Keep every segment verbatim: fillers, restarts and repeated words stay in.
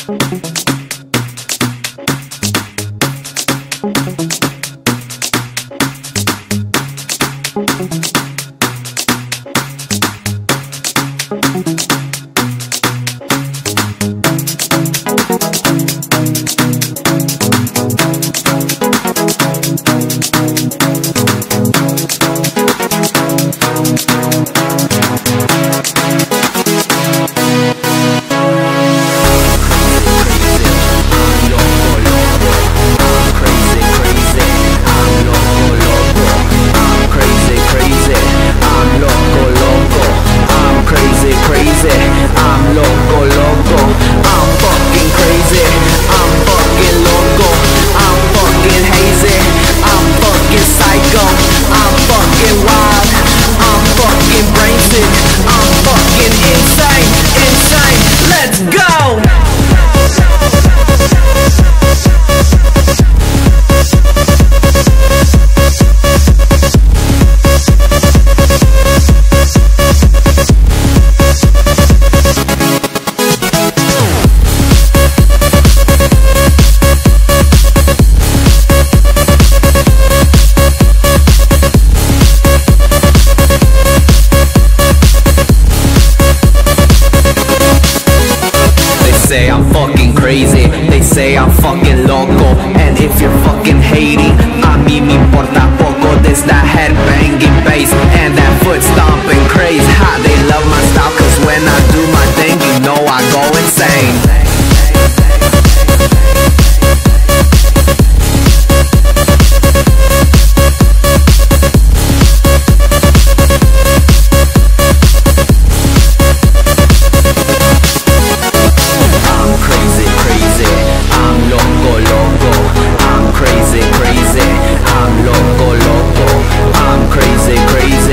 Say I'm fucking crazy, they say I'm fucking loco. And if you're fucking hating, a mí me importa poco. This that headbanging bass and that foot stomping craze. Ha, they love my style, cause when I do my thing, you know I go insane.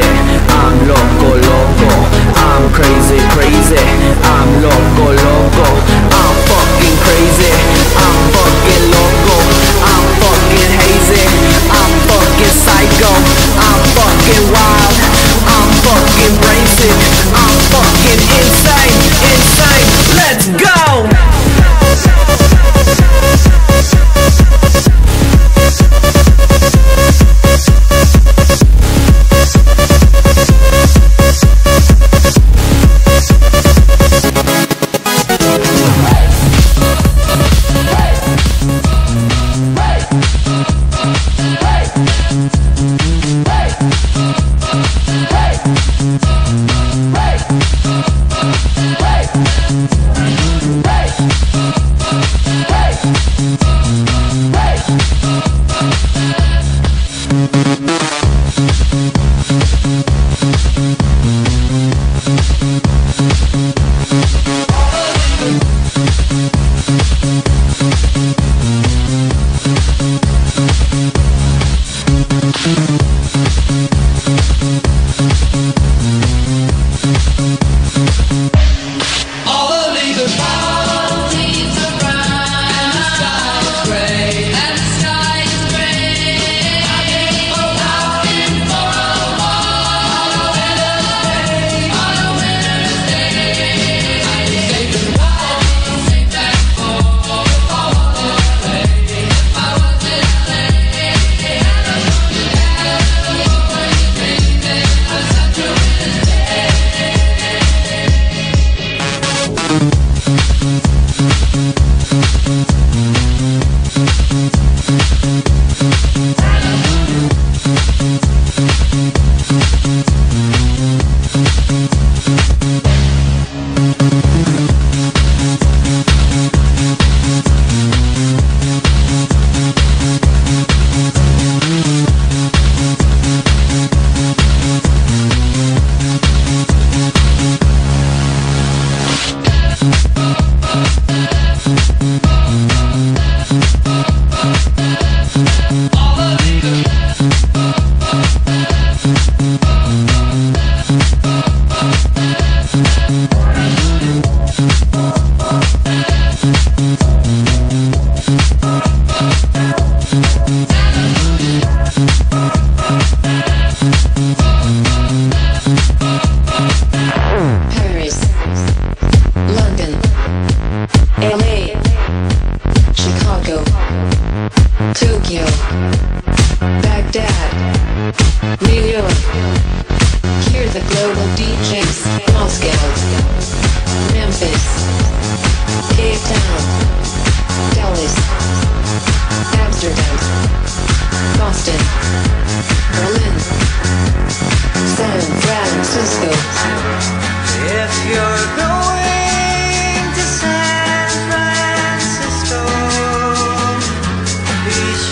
Crazy, crazy, I'm loco, loco.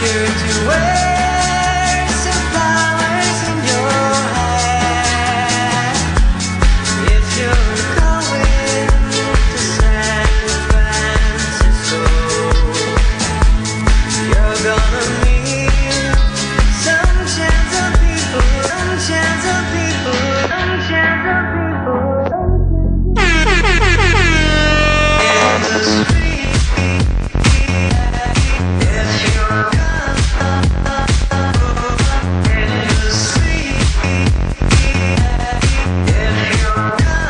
sure to wear some flowers in your hair. If you're going to San Francisco, you're gonna meet some chance of people, some chance of people, some chance of people. In the street, if you're in the street, if you're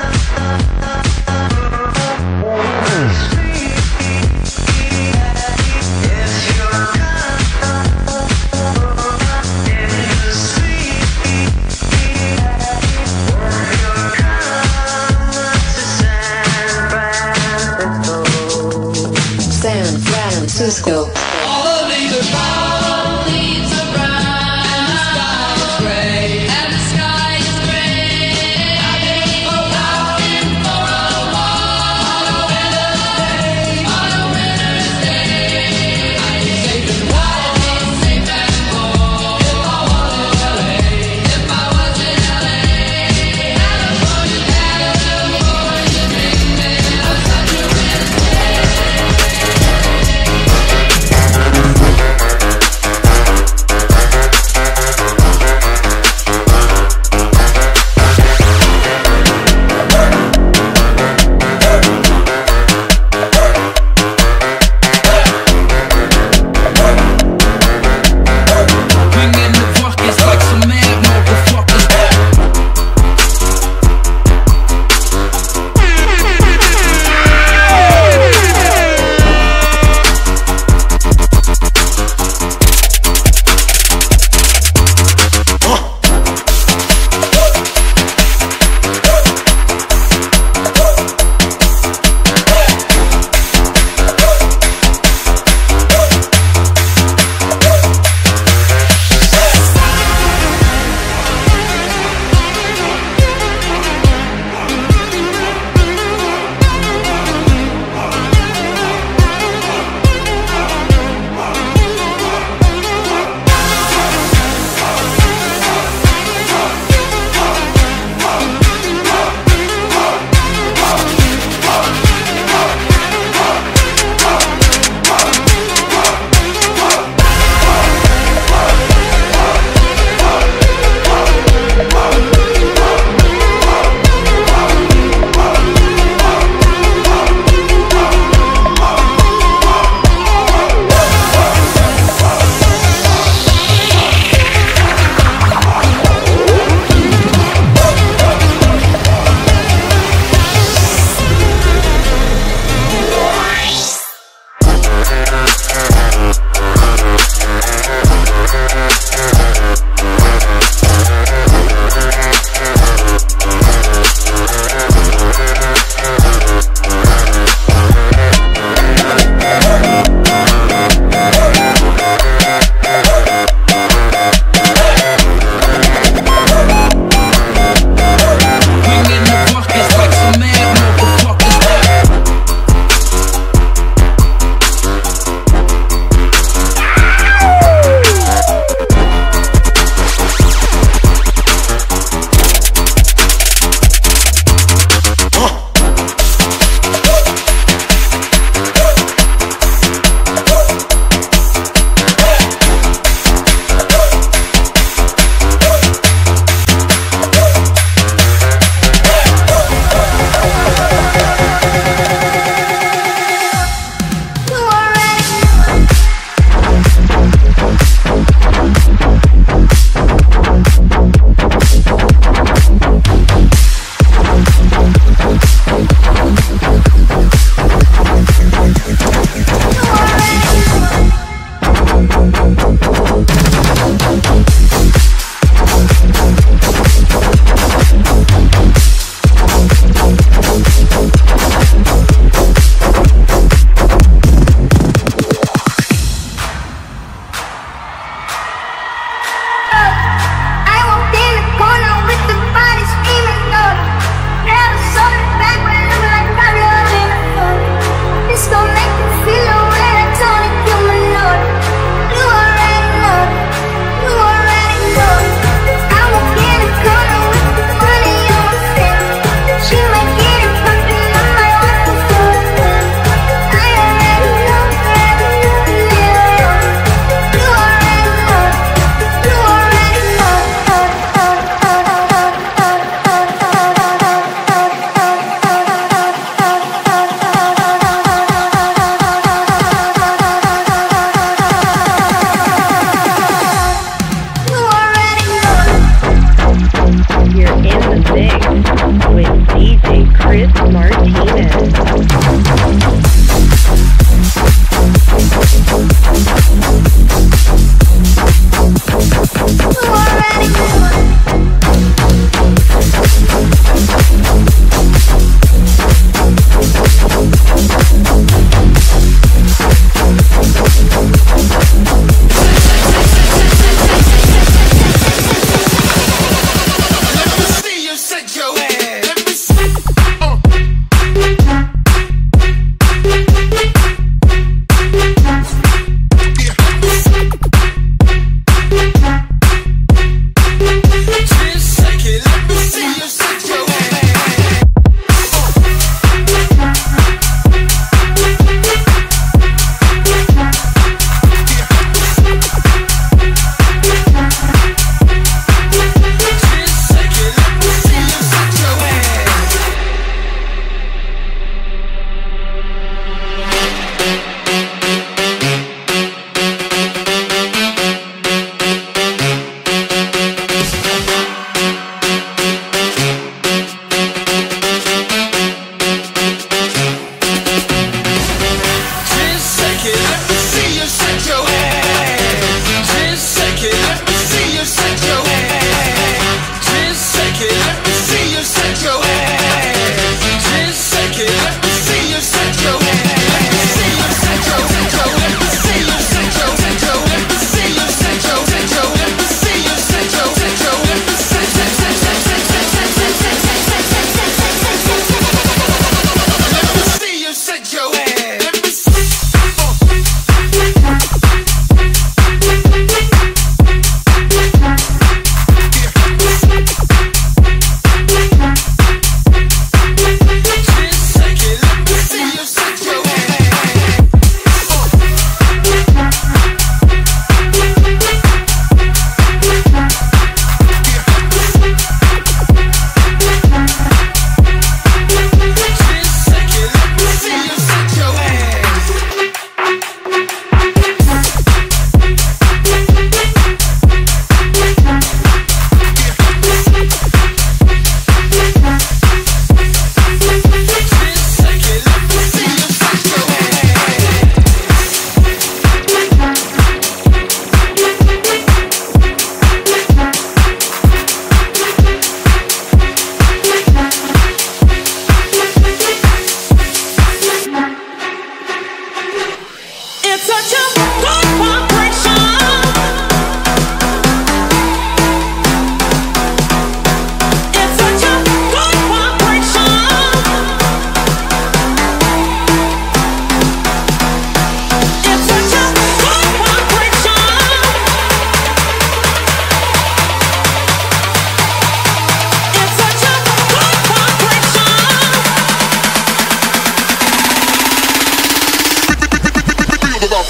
San Francisco. All the leaves are brown, leaves are brown, and the sky is gray, and the sky is gray. I've been looking for a while on a winter's day, on a winter's day. I'd be safe and warm, I'd be safe and warm if I was in L A, if I was in L A. California, California, dreaming of such a winter day.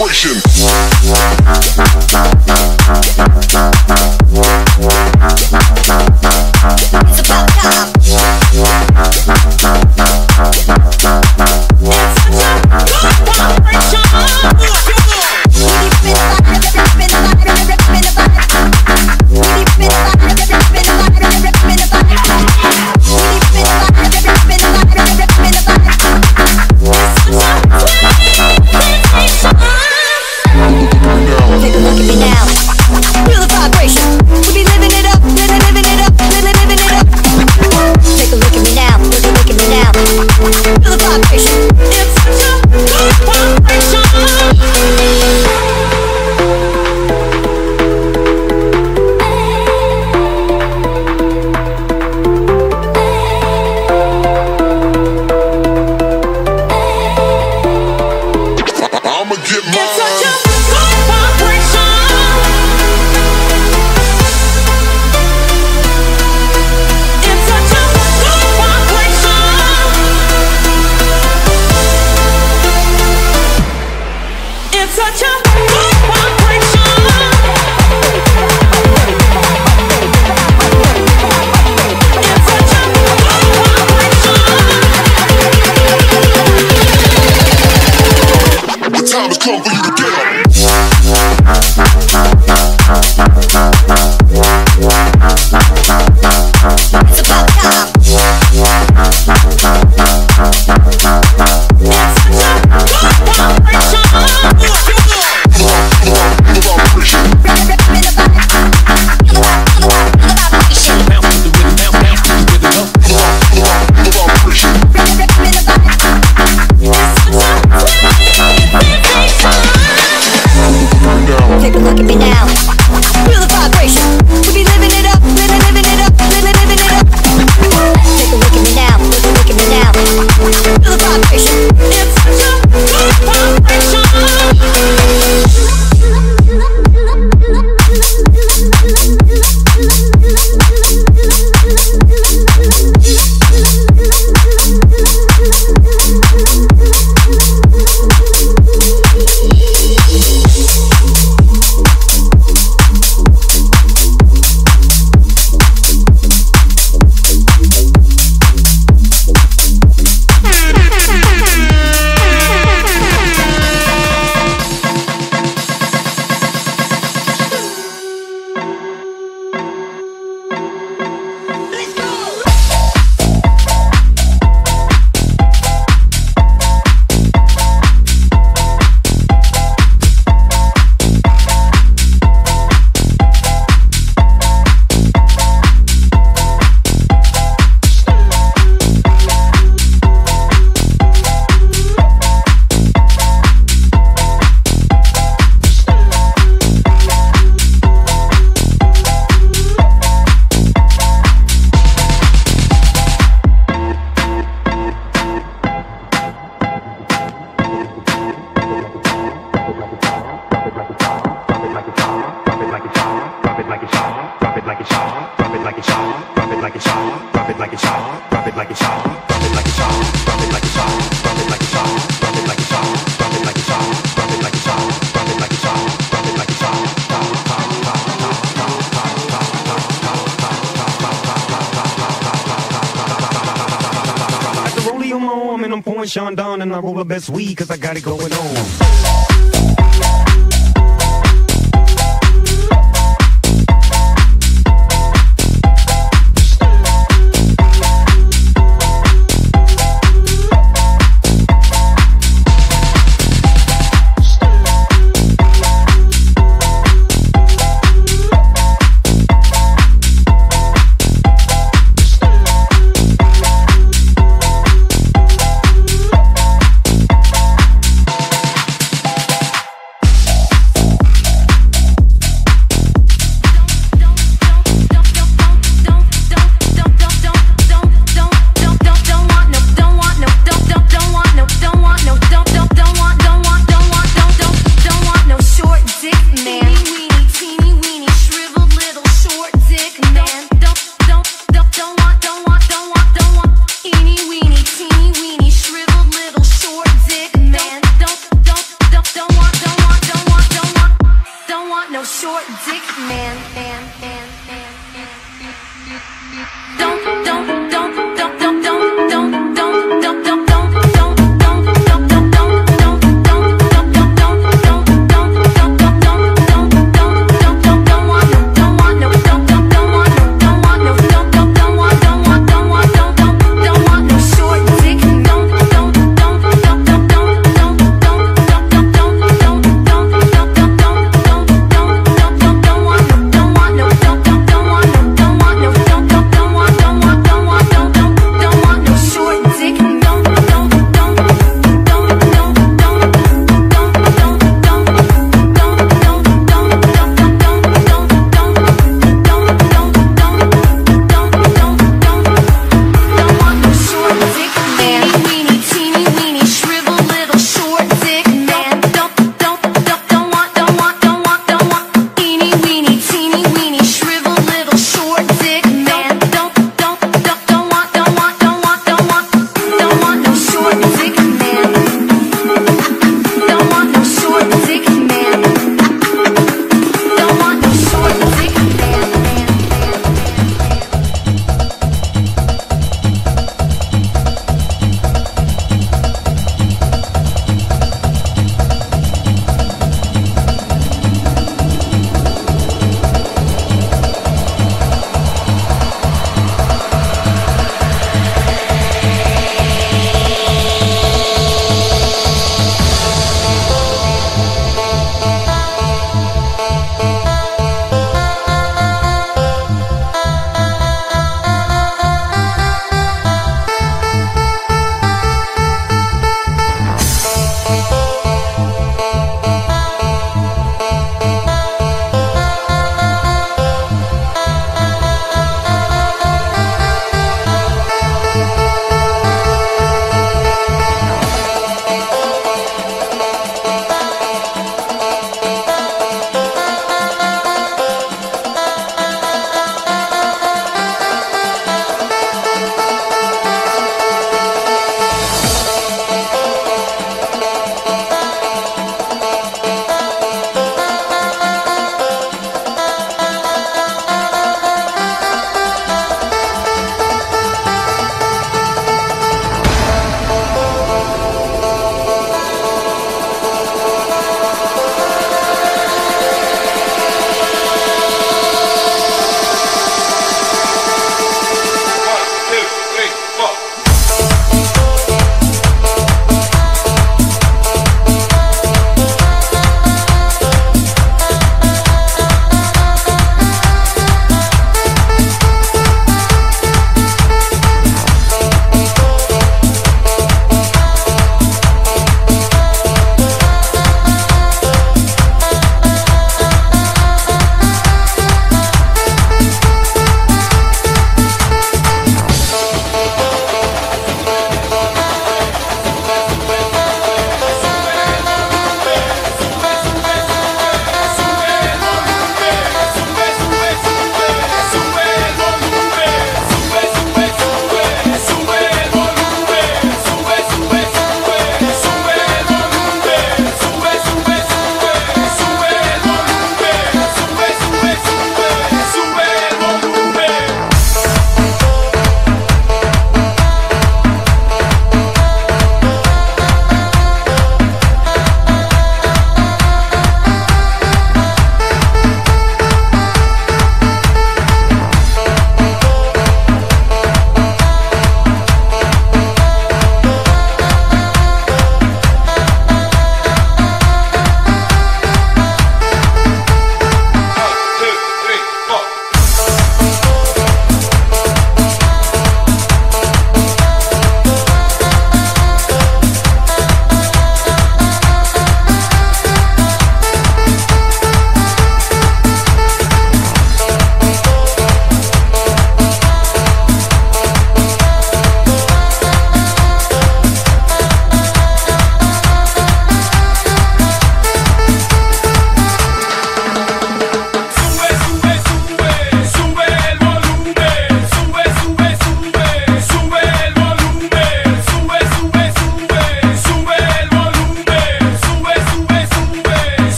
vibration. It's about time. It's such a good vibration. Take a look at me now. Feel the vibration. We be living it up, living, living it up, living, living it up. Take a look at me now. Look, look at me now. Feel the vibration. It's such a good vibration. I'ma get mine. It's such a good vibration. It's such a good vibration. It's such a good vibration. It's such a good vibration. The time has come for you to get up. It's about time. It's such a good vibration. Take a look at me now. Feel the vibration. We be living it up, living, living it up, living, living it up. Take a look at me now. Look, look at me now. Feel the vibration. It's such a good vibration. Sean Don and I roll the best weed cause I got it going on.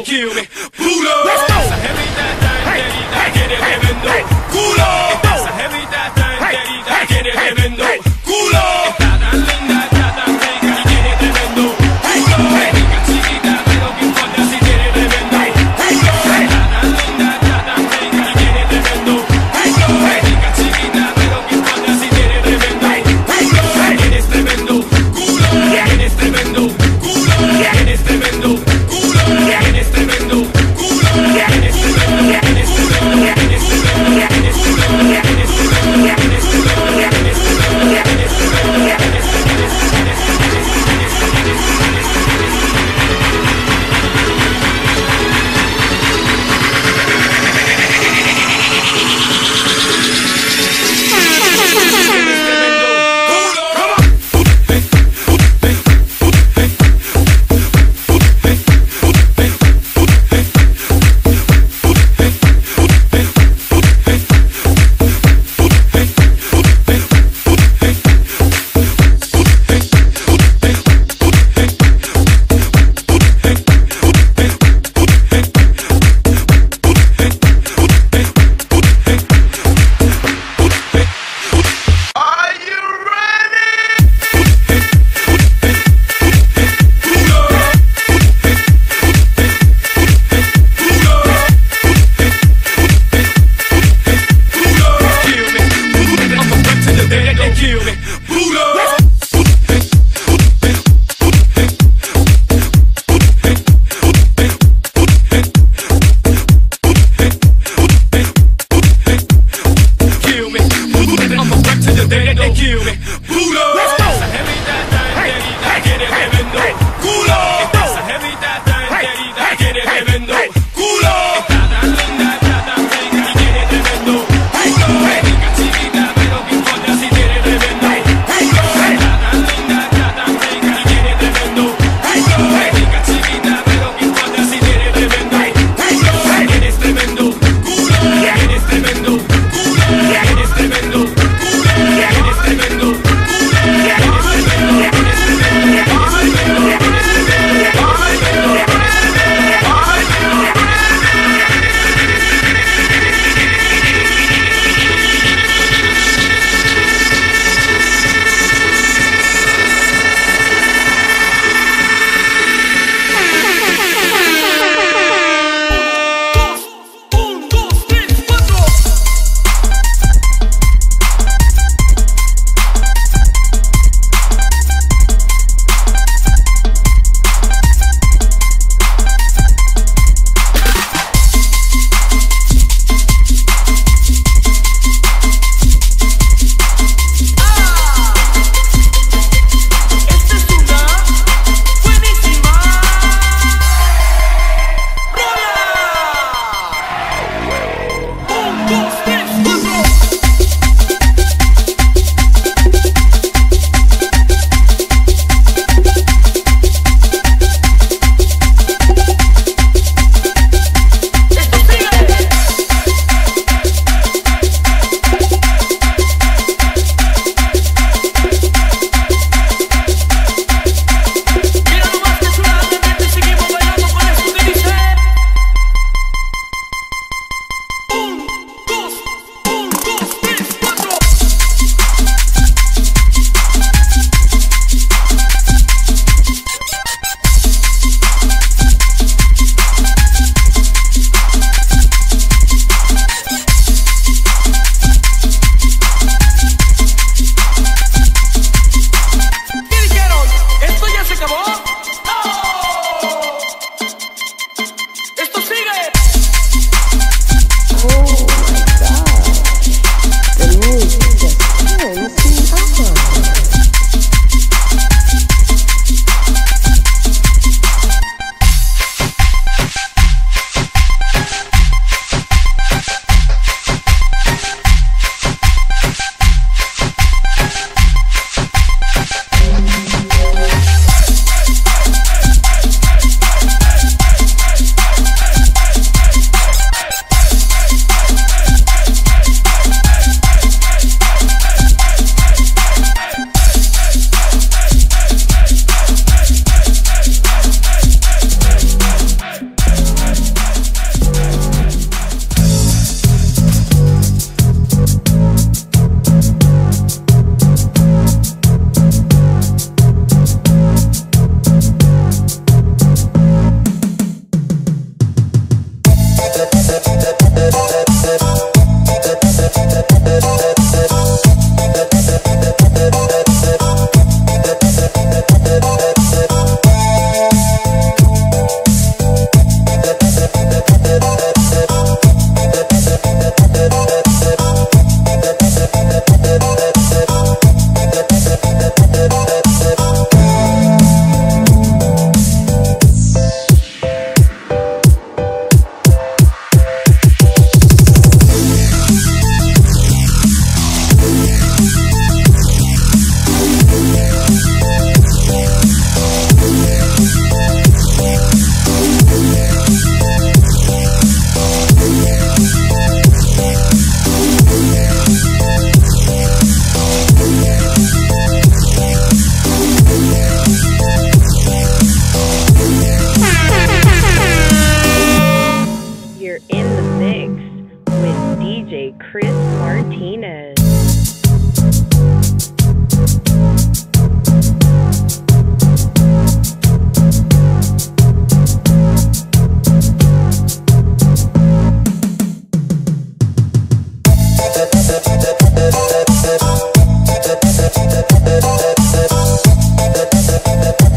kill me. Pulo. Esa jevita tan querida tiene tremendo culo. Esa jevita tan querida tiene tremendo culo. Está tan linda, está tan rica y tiene tremendo culo. Rica chiquita, pero que importa si tiene tremendo culo. Está tan linda, está tan rica y tiene tremendo culo. Rica chiquita, pero que importa si tiene tremendo culo. Tienes tremendo culo. Tienes tremendo culo. Tienes tremendo culo. Tienes tremendo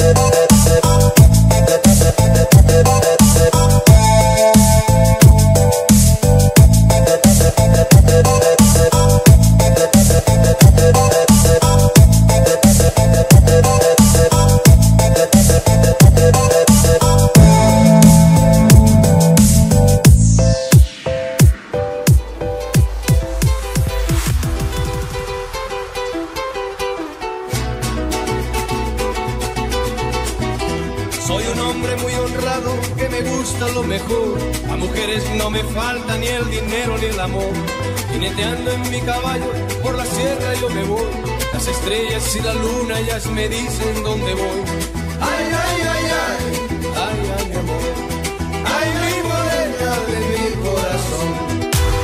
Soy un hombre muy honrado que me gusta lo mejor. A mujeres no me falta ni el dinero ni el amor. Jineteando en mi caballo por la sierra yo me voy. Las estrellas y la luna ellas me dicen dónde voy. Ay, ay, ay, ay, ay, ay, mi amor. Ay, mi morena de mi corazón.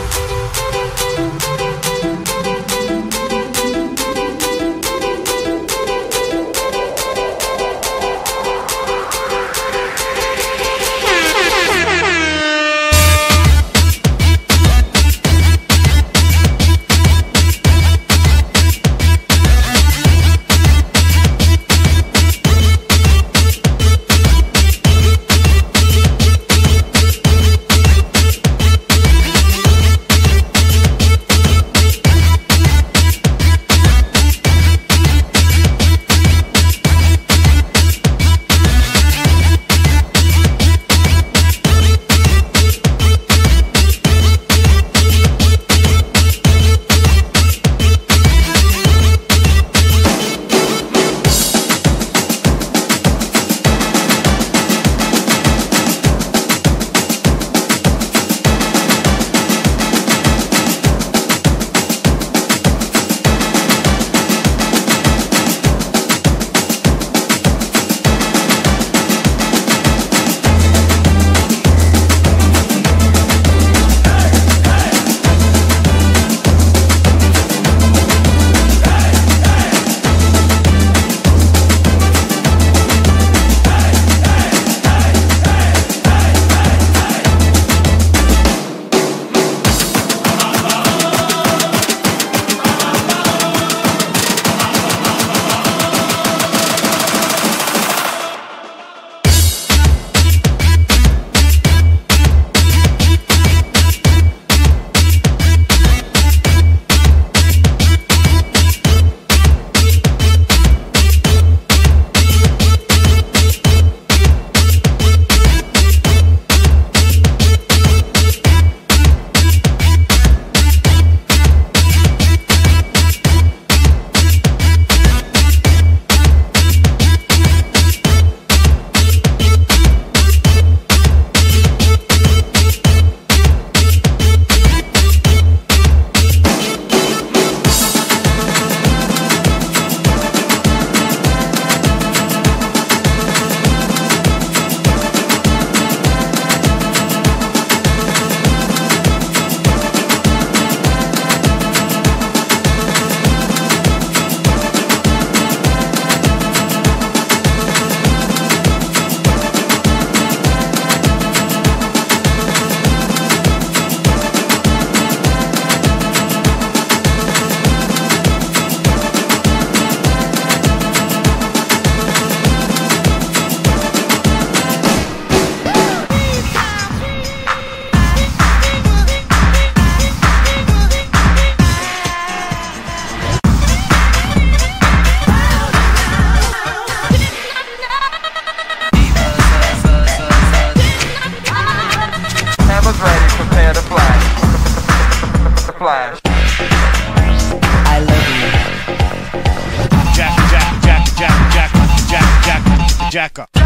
Flash. I love you. Jack, Jack, Jack, Jack, Jack, Jack, Jack, Jack up.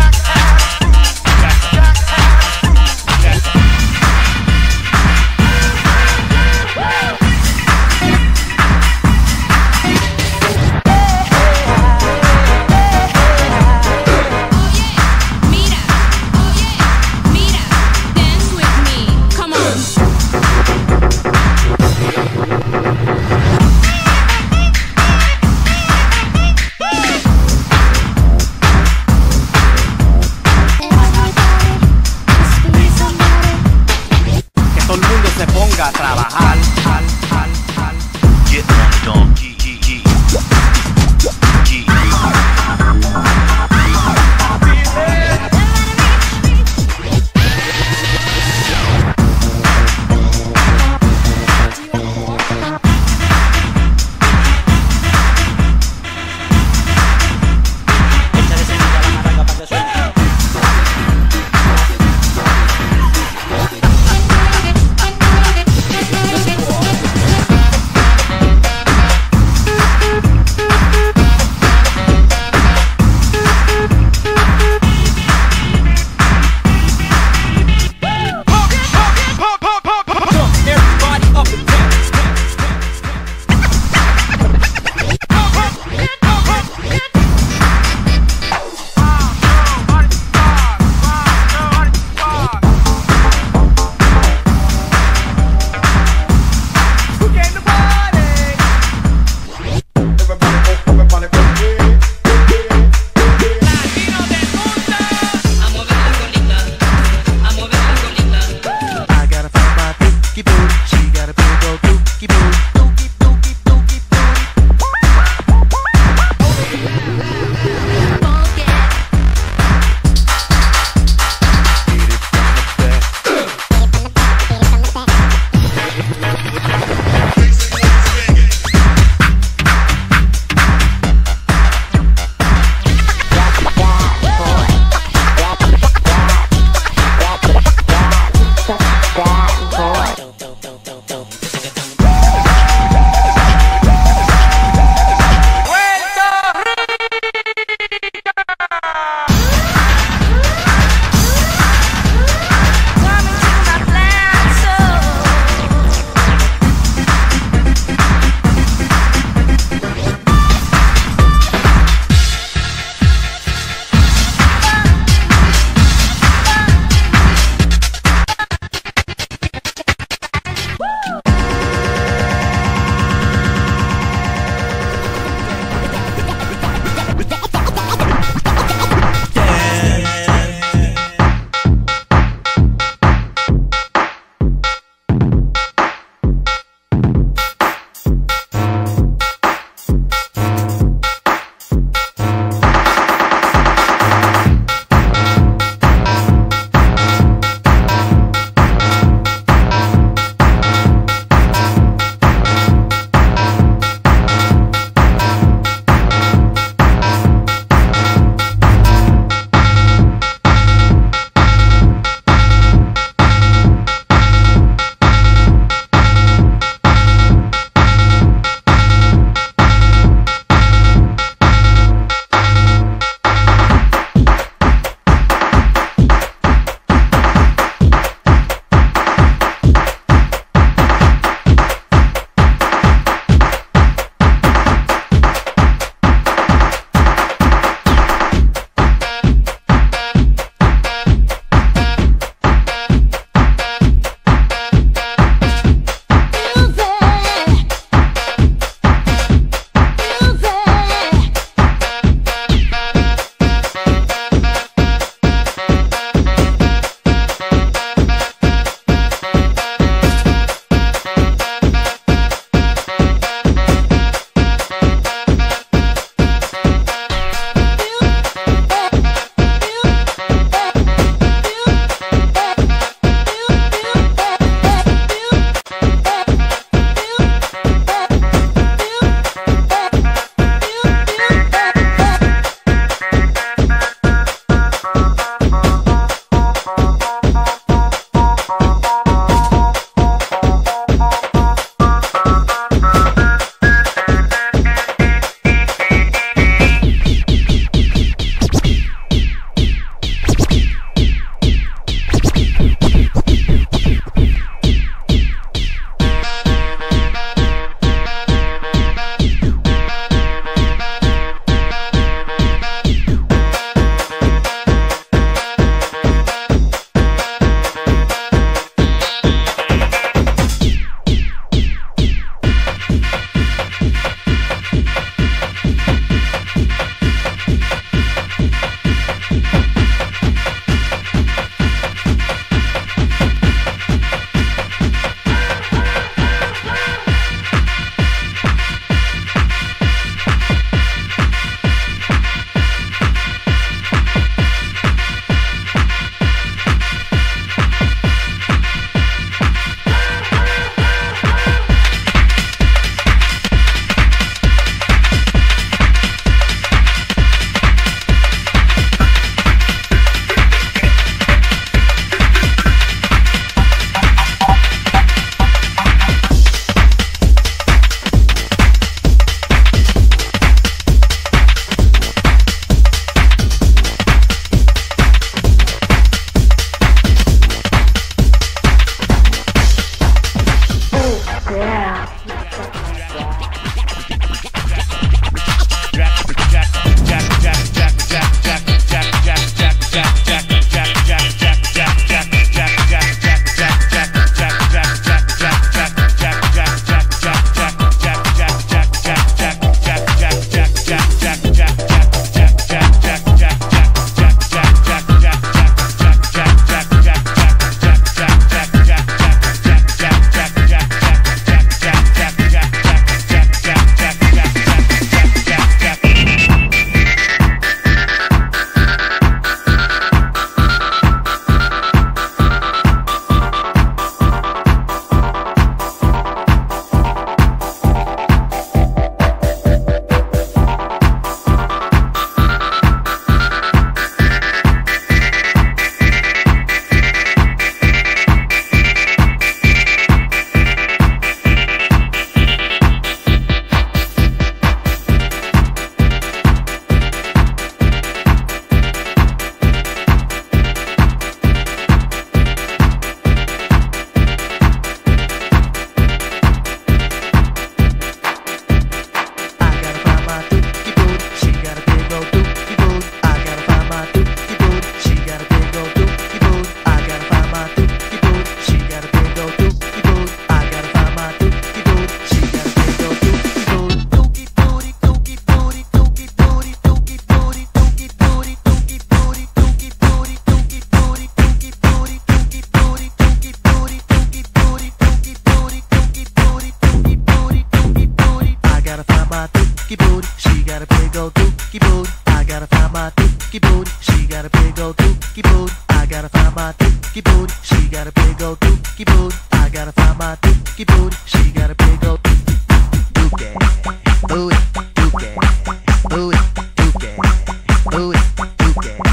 got a big old dookie booty. I gotta find my dookie booty. She got a big old dookie booty. I gotta find my dookie booty. She got a big old dookie booty, dookie, booty, dookie, booty, dookie, booty, dookie.